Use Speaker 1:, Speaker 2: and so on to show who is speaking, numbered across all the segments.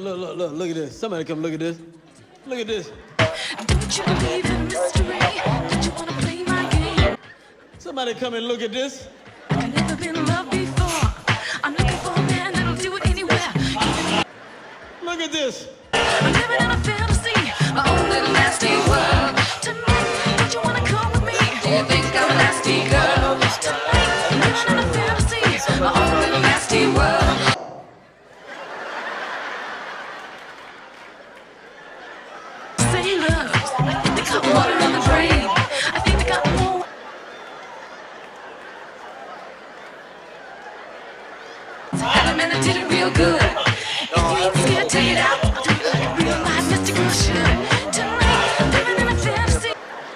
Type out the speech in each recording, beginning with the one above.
Speaker 1: look at this. Somebody come look at this. Look at this.
Speaker 2: Don't you believe in mystery? Don't you wanna play my game?
Speaker 1: Somebody come and look at this.
Speaker 2: I've never been loved before. I'm looking for a man that'll do it anywhere.
Speaker 1: Look at this.
Speaker 2: I'm living in a fantasy, my own little nasty world. Tonight, don't you wanna come with me? Do you think I'm a nasty girl? Tonight, I'm living in a fantasy, my own little nasty world. Sailors, I think they got water in the brain. I think they got more. Had a man that did it real good. If you ain't scared, take it out. I'll do it like a real life mystic girl should. Tonight, I'm living in a fantasy.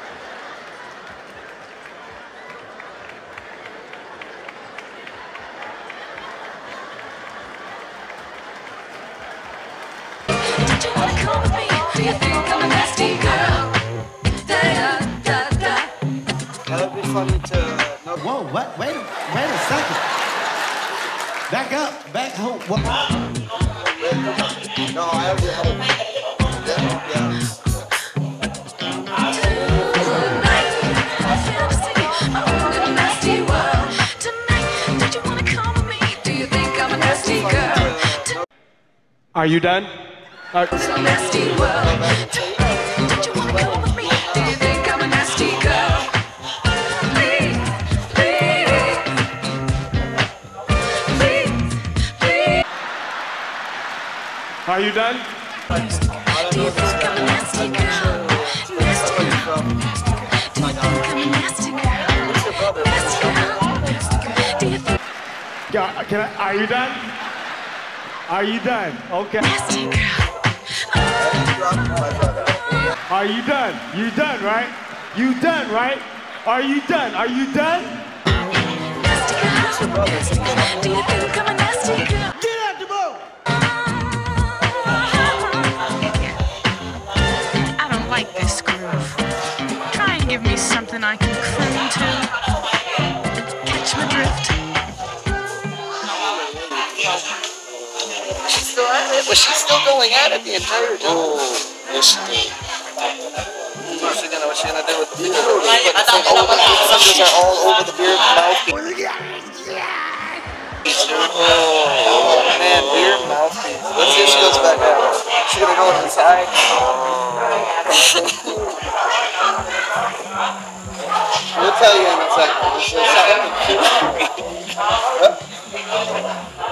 Speaker 2: Don't you wanna come with me? Do you think I'm a nasty girl? Da-da-da-da.
Speaker 3: That would be funny to know.
Speaker 4: Whoa, what? Wait a second. Back up, back home. What?
Speaker 3: No, I have the other. Yeah.
Speaker 2: Tonight, a fantasy, my own little nasty world. Tonight, don't you wanna come with me? Do you think I'm a nasty girl?
Speaker 1: Are you done?
Speaker 2: So nasty world. Tonight, don't you wanna come with me? Do you think I'm a nasty girl? Please, please, please, please.
Speaker 1: Are you done?
Speaker 2: Do you think I'm a nasty girl? Nasty girl. Do you think I'm a nasty girl? Nasty girl. Do you think
Speaker 1: Are you done? Are you done? Okay.
Speaker 2: nasty girl?
Speaker 1: Are you done? You done, right? You done, right? Are you done? Are you done?
Speaker 2: Nasty girl. Nasty girl. Do you think I'm a nasty girl?
Speaker 1: Get out the boat!
Speaker 2: I don't like this groove. Try and give me something I can cling to. Catch my drift.
Speaker 3: She's still at it. Was she still going at it the entire time?
Speaker 5: Oh, yes, she did.
Speaker 3: What's she gonna do with the beer? The fingers are all over the beer mouthpiece. Oh man, beer mouthpiece. Let's see if she goes back out. She's gonna go inside. We'll tell you in a second.